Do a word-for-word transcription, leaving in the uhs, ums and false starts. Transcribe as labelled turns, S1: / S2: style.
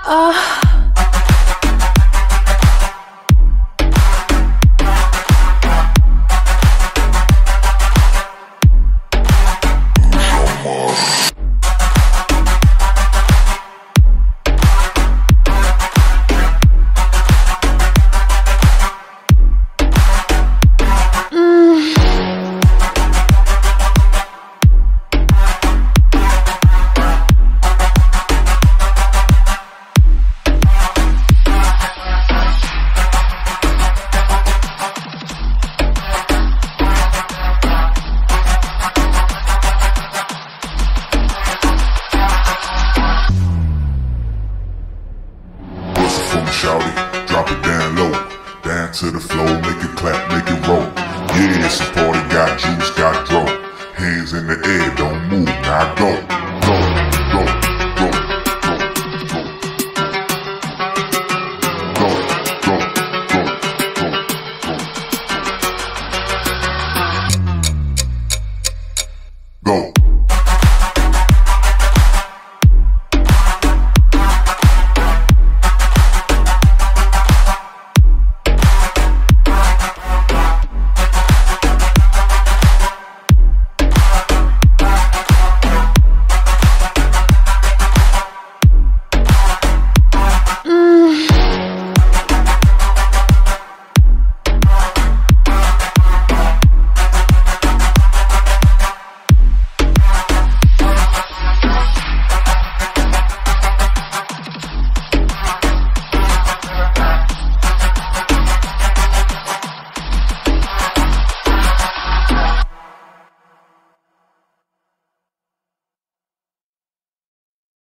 S1: Uh.
S2: Shawty, drop it down low, down to the floor, make it clap, make it roll. Yeah, it's a party, got juice, got dough. Hands in the air, don't move, now go.